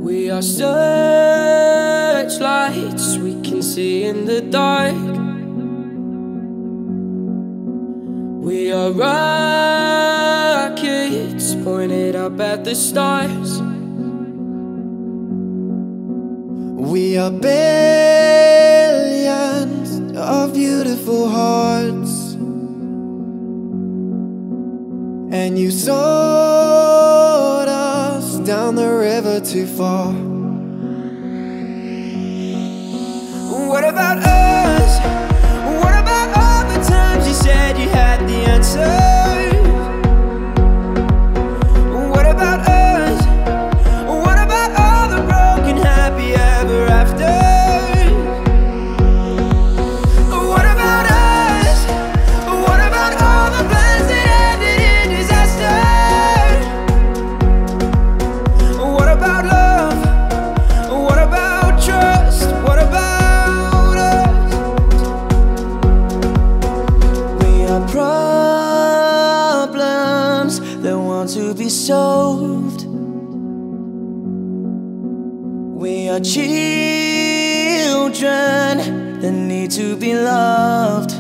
We are searchlights we can see in the dark. We are rockets pointed up at the stars. We are billions of beautiful hearts, and you sold us down the river too far. What about us? What about all the times you said you had the answers? What about us? What about all the broken happy ever afters? What about us? What about all the plans that ended in disaster? What about love? What about trust? What about us? We are problems that want to be solved. We are children that need to be loved.